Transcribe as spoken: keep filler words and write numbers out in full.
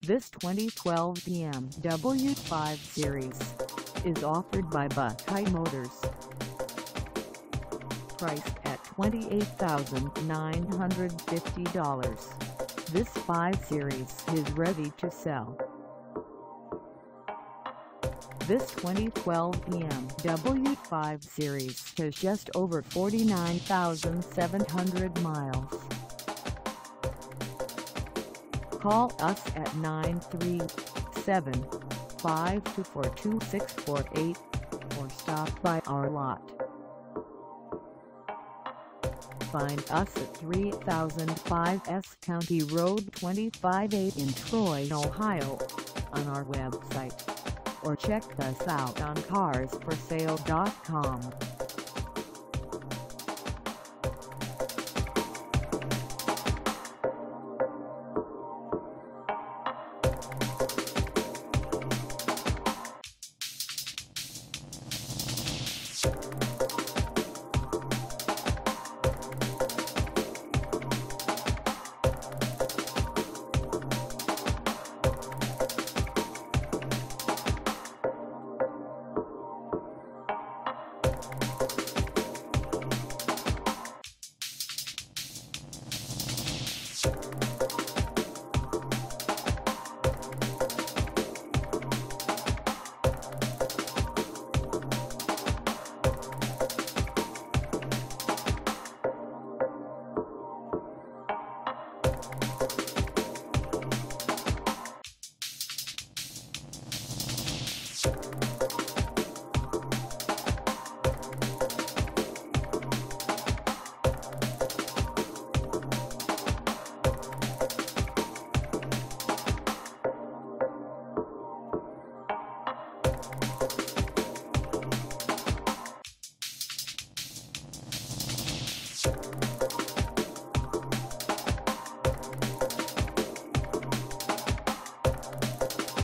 This twenty twelve B M W five Series is offered by Buckeye Motors. Priced at twenty-eight thousand nine hundred fifty dollars, this five Series is ready to sell. This twenty twelve B M W five Series has just over forty-nine thousand seven hundred miles. Call us at nine three seven, five two four, two six four eight or stop by our lot. Find us at three thousand five S County Road twenty-five A in Troy, Ohio, on our website, or check us out on cars for sale dot com. You